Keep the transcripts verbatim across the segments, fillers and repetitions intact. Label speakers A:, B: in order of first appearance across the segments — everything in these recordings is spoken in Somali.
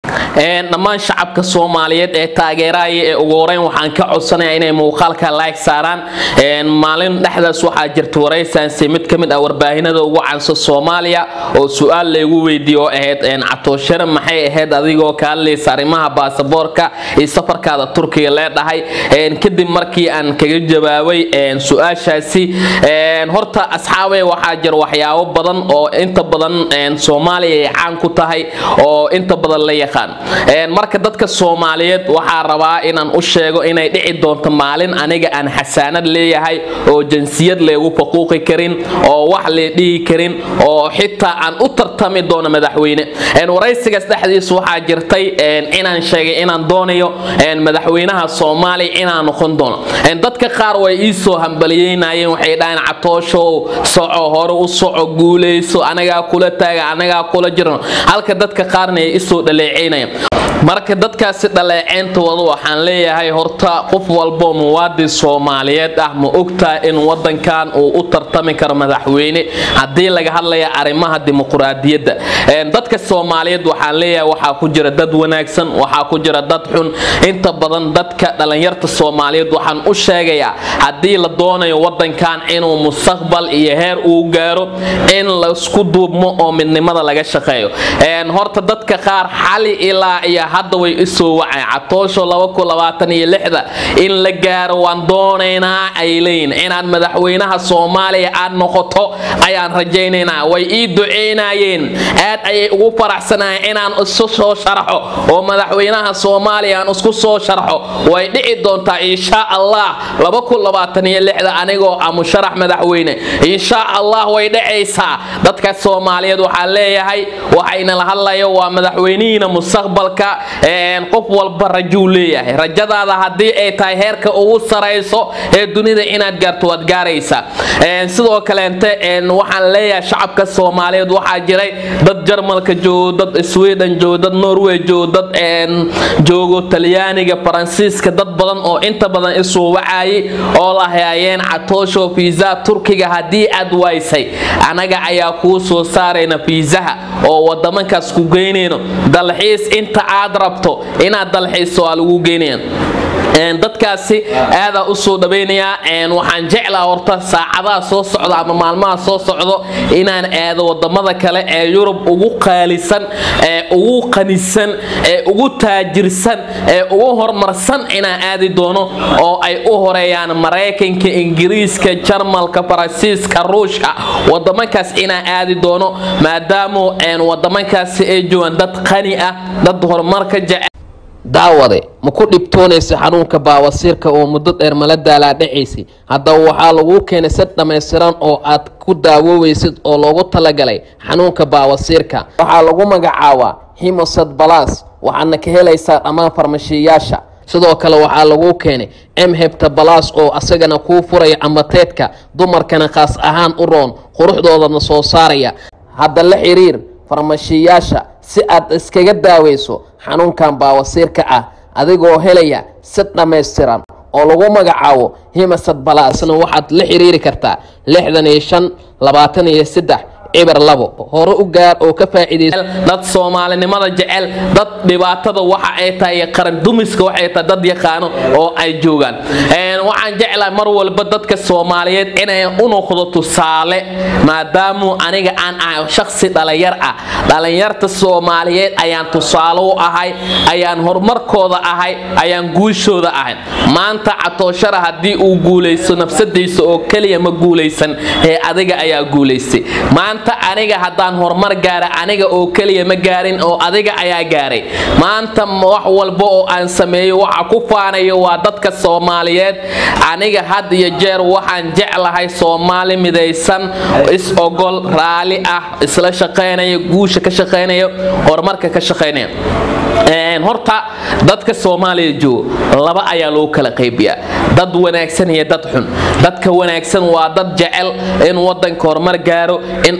A: een dhammaan shacabka Soomaaliyeed ee taageeraya ee ugu horeyn waxaan ka codsanayaa inay muuqaalka like saaraan een maalin dhexdaas waxa jirta wareysan si mid kamid ah warbaahinada ugu caansan Soomaaliya oo su'aal leeyahay weydiiyo ahayd een Catoshare maxay ahayd adigoo ka hadlaysa arrimaha baasaboorka ee safarkaada Turkiga leedahay een kadib markii aan kaga jawaabay een su'aashaasi een horta asxaabay waxa jir waxyaabo badan oo inta badan een Soomaaliya caan ku tahay oo inta badan la yaqaan een marka dadka Soomaaliyeed waxa rabaa inaan u sheego inay dhici doonto maalin aniga aan xasaanad leeyahay oo jinsiyad leeyahay faquuqi karin oo wax la dhigi karin oo xitaa aan u tartami doono madaxweyne een wareysigaas dhexdiisa waxa jirtay een inaan sheegay inaan doonayo een madaxweynaha Soomaaliya inaan noqon doono een dadka qaar way ii soo hambalyeynayeen waxay dhaayeen Catosho soco hore u soco guuleyso anaga kula taaga anaga kula jirno halka dadka qaarna ay soo dhaleeceynayeen marka dadkaasi dhaleeceentooda waxaan leeyahay horta qof walba muwaadin Soomaaliyeed ah ma ogtaa in wadankan uu u tartami karo madaxweyne hadii laga hadlayo arrimaha dimuqraadiyadda een dadka Soomaaliyeed waxaan leeyahay waxa ku jira dad wanaagsan waxa ku jira dad xun inta badan dadka dhalinyarta Soomaaliyeed waxaan u sheegayaa hadii la doonayo wadankan inuu mustaqbal iyo heer uu gaaro in la isku duubmo oo midnimada laga shaqeeyo een horta dadka qaar xali ilaa iyo hadda way isoo wacay Catosho laba kun labaatan iyo lix in la gaaro waan doonaynaa ay leeyin inaan madaxweynaha Soomaaliya aan noqoto ayaan rajaynaynaa way ii duceynayeen aad ay ugu faraxsanayeen inaan isku soo sharxo oo madaxweynaha Soomaaliya aan isku soo sharxo way dhici doontaa insha Allah laba kun labaatan iyo lix anigoo am sharax madaxweyne insha Allah way dhacaysaa dadka Soomaaliyeed waxa leeyahay waxayna la hadlayo waa madaxweynihiina mustaqbalka een qof walba rajo leeyahay rajadaada hadii ay tahay heerka ugu sareyso ee dunida inaad gaarto wad gaaraysa een sidoo kale inta een waxaan leeyahay shacabka Soomaaliyeed waxa jiray dad Jarmalka joogo dad Sweden joogo dad Norway joogo dad een joogo Talyaaniga Faransiiska dad badan oo inta badan isoo wacay oo la hayeen Catosho visa Turkiga hadii aad waysay anaga ayaa ku soo saarayna fiisaha oo wadamankaas ku geynayno dalxiis inta aad rabto inaad dalxiiso lagu geynayaan een dadkaasi aad u soo dhabeynaya een waxaan jeclaa horta saacadaha soo socda ama maalmaha soo socdo inaan aado wadamada kale ee Yurub ugu qaalisan ee ugu qanisan ee ugu taajirsan ee ugu horumarsan inaan aadi doono oo ay u horeeyaan Mareykanka Ingiriiska Jarmalka Faransiiska Ruushka wadamankaas inaan aadi doono maadaama een wadamankaas ay joogan dad qani ah dad horumarka jecel daawade ma ku dhibtoonaysa xanuunka baawasiirka oo muddo dheer mala daalaa dhaceysay hadda waxa lagu keenay sad dhameystiran oo aad ku daawoweysid oo loogu talagalay xanuunka baawasiirka waxa lagu magacaabaa Hemosad Plus waxaana ka helaysaa dhammaan farmashiyaasha sidoo kale waxa lagu keenay M-Hepta Plus oo asagana ku furay amateedka dumarkana qaas ahaan u roon quruxdoodana soo saaraya hadda la xiriir farmashiyaasha si aad iskaga daaweyso xanuunkan baawasiirka ah adigoo helaya sad dhameystiran oo lagu magacaabo Hemosad Plus waxaad la xiriiri kartaa lixdan iyo shan labaatan iyo saddex eber labo hore u gaar oo ka faa'iideysan dad Soomaalinimada jecel dad dhibaatada waxa ay tahay qaran dumiska waxa ay tahay dad yaqaano oo ay joogan een waxaan jeclaa mar walba dadka Soomaaliyeed inay u noqdo tusaale maadaama aniga aan ahay shakhsi dhalinyar ah dhalinyarta Soomaaliyeed ayaan tusaale u ahay ayaan horumarkooda ahay ayaan guushooda ahay maanta Catoshare hadii uu guuleysto nafsadiisa oo kaliya ma guuleysan ee adiga ayaa guuleystay maanta aniga hadaan horumar gaara aniga oo kaliya ma gaarin oo adiga ayaa gaaray maanta wax walba oo aan sameeyo waxa ku faanayo waa dadka Soomaaliyeed aniga had iyo jeer waxaan jeclahay Soomaali midaysan is ogol raali ah isla shaqeynaya guusha ka shaqeynaya horumarka ka shaqeynaya een horta dadka Soomaaliyeed joogo laba ayaa loo kala qaybiyaa dad wanaagsan iyo dad xun dadka wanaagsan waa dad jecel in wadanka horumar gaaro in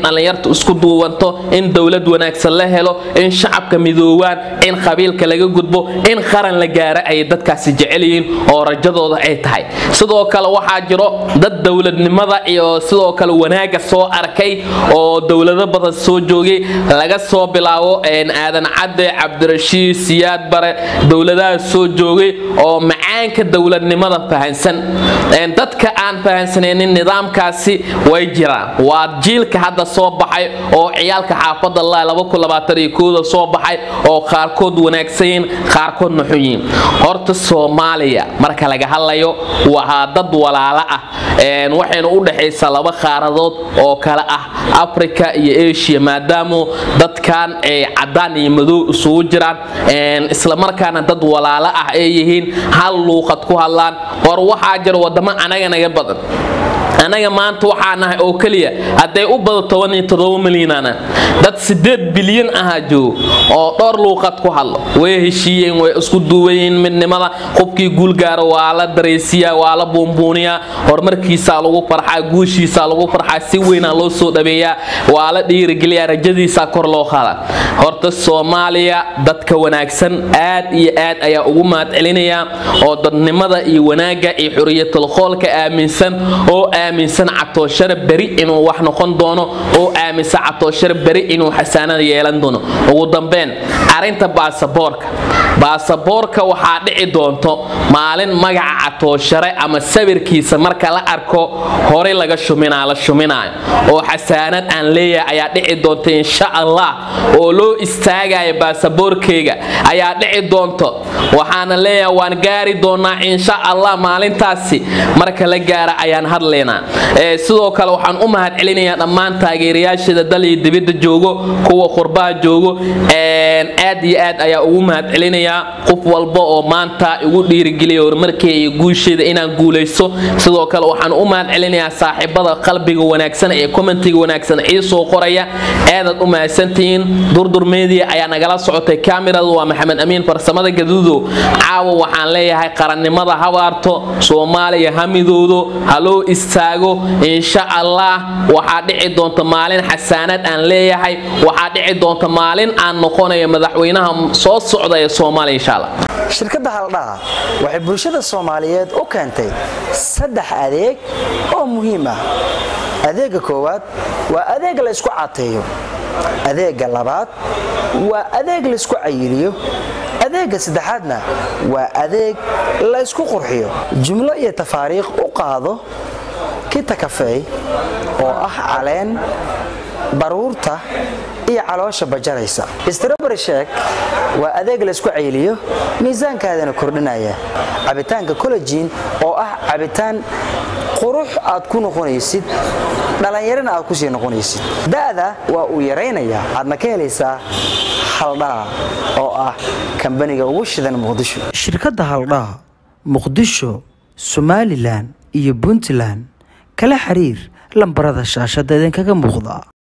A: dhalinyartu isku duubanto in dawlad wanaagsan la helo in shacabka midoobaan in qabiilka laga gudbo in qaran la gaaro ay dadkaasi jecel yihiin oo rajadooda ay tahay sidoo kale waxa jiro dad dawladnimada iyo sidoo kale wanaaga soo arkay oo dawlado badan soo joogay laga soo bilaabo een aadan cadde cabdirashiid siyaad bare dawladaha soo joogay oo macaanka dawladnimada fahansan een dadka aan fahansaneen nidaamkaasi way jiraan waa jiilka hadda soo baxay oo ciyaalka xaafadda laba kun labaatan iyo kow soo baxay oo qaarkood wanaagsan qaarkood nuxuyin horta Soomaaliya marka laga hadlayo waa dad walaalo ah een waxayna u dhaxaysaa laba qaaradood oo kala ah Afrika iyo Asia maadaama dadkan ay cadaan iyo madow isugu jiraan een isla markaana dad walaalo ah ay yihiin hal luuqad ku hadlaan war waxa jira wadamo anaga naga badan anaga maanta waxaan nahay oo kaliya haday u badato toban iyo toddoba milyan dad sideed bilyan ah joogo oo dhowr luuqad ku hadlo way heshiiyeen way isku duwayeen midnimada qofkii guul gaaro waa la dareesiya waa la boombooniya horumarkiisa lagu farxaa guushiisa lagu farxaa si weyn loo soo dhabeeyaa waa la dhiirigeliyaa rajadiisa kor loo qaada horta Soomaaliya dadka wanaagsan aad iyo aad ayaa ugu mahad celinaya oo dadnimada iyo wanaaga iyo xuriyatul qowlka aaminsan oo aaminsan Catoshar bari inuu wax noqon doono oo aaminsan Catoshar bari inuu xasaanad yeelan doono ugu dambeyn arinta baasaboorka baasaboorka waxa dhici doonto maalin magaca Catoshar ama sawirkiisa marka la arko hore laga shuminaa la shuminaa oo xasaanad aan leeyahay ayaa dhici doonto insha Allah oo loo istaagayo baasaboorkeyga ayaa dhici doonto waxaana leeyahay waan gaari doonaa insha Allah maalintaasi marka la gaaro ayaan hadleynaa ee sidoo kale waxaan u mahad celinayaa dhammaan taageerayaashada dalka dibadda joogo kuwa qurbaha joogo een aad iyo aad ayaa ugu mahad celinayaa qof walba oo maanta igu dhiirigeliyo horumarkay iyo guusheeda inaan guuleysto sidoo kale waxaan u mahad celinayaa saaxiibada qalbiga wanaagsan ee commentiga wanaagsan ee soo qoraya aad u mahadsantiin durdur media ayaa nagala socotay kaamiradu waa Maxamed Amiin farsamada gaduudo caawa waxaan leeyahay qarannimada habaarto Soomaaliya hamidoodo halo istaago insha Allah waxa dhici doonta maalin xasaanad aan leeyahay waxa dhici doonta maalin aan noqonayo madaxweynaha soo socda ee Soomaaliya insha Allah
B: shirkadda Haldhaa waxay bulshada Soomaaliyeed u keentay saddex adeeg oo muhiim ah adeega koowaad waa adeeg la isku cateeyo adeega labaad waa adeeg la isku cayiliyo adeega saddexaadna waa adeeg la isku qurxiyo jumlo iyo tafaariiq u qaado kita kafee oo ah caleen baruurta iyo caloosha bajaraysa strawberry shake waa adeeg la isku cayiliyo miisaankaadana kordhinaya cabitaanka collagen oo ah cabitaan qurux aad ku noqonaysid dhalinyarana aad ku sii noqonaysid daada waa uu yareynaya aadna ka helaysaa Haldhaa oo ah kambaniga ugu shidan Muqdisho shirkadda Haldhaa Muqdisho Somaliland iyo Puntland kala xiriir lambarada shaashada idin kaga muuqda.